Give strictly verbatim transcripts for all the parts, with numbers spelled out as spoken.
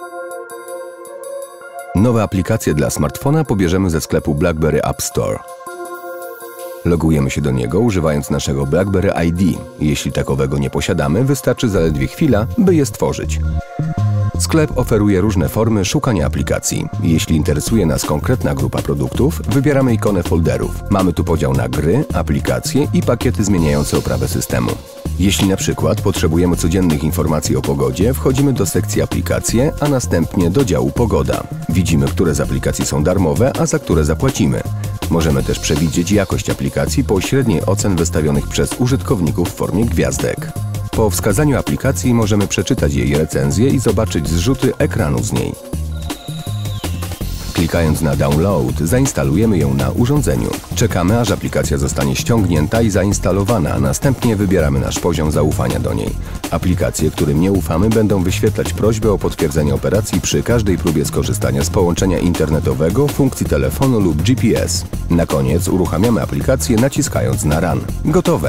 Nowe aplikacje dla smartfona pobierzemy ze sklepu BlackBerry App Store. Logujemy się do niego używając naszego BlackBerry I D. Jeśli takowego nie posiadamy, wystarczy zaledwie chwila, by je stworzyć. Sklep oferuje różne formy szukania aplikacji. Jeśli interesuje nas konkretna grupa produktów, wybieramy ikonę folderów. Mamy tu podział na gry, aplikacje i pakiety zmieniające oprawę systemu. Jeśli na przykład potrzebujemy codziennych informacji o pogodzie, wchodzimy do sekcji aplikacje, a następnie do działu pogoda. Widzimy, które z aplikacji są darmowe, a za które zapłacimy. Możemy też przewidzieć jakość aplikacji po średniej ocen wystawionych przez użytkowników w formie gwiazdek. Po wskazaniu aplikacji możemy przeczytać jej recenzję i zobaczyć zrzuty ekranu z niej. Klikając na Download, zainstalujemy ją na urządzeniu. Czekamy, aż aplikacja zostanie ściągnięta i zainstalowana, a następnie wybieramy nasz poziom zaufania do niej. Aplikacje, którym nie ufamy, będą wyświetlać prośbę o potwierdzenie operacji przy każdej próbie skorzystania z połączenia internetowego, funkcji telefonu lub G P S. Na koniec uruchamiamy aplikację, naciskając na Run. Gotowe!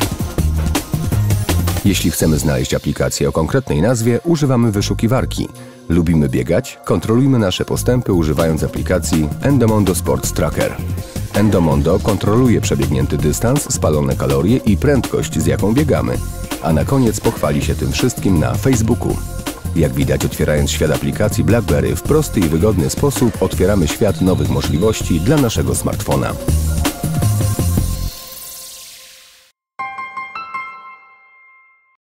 Jeśli chcemy znaleźć aplikację o konkretnej nazwie, używamy wyszukiwarki. Lubimy biegać? Kontrolujmy nasze postępy używając aplikacji Endomondo Sports Tracker. Endomondo kontroluje przebiegnięty dystans, spalone kalorie i prędkość, z jaką biegamy. A na koniec pochwali się tym wszystkim na Facebooku. Jak widać, otwierając świat aplikacji BlackBerry w prosty i wygodny sposób, otwieramy świat nowych możliwości dla naszego smartfona.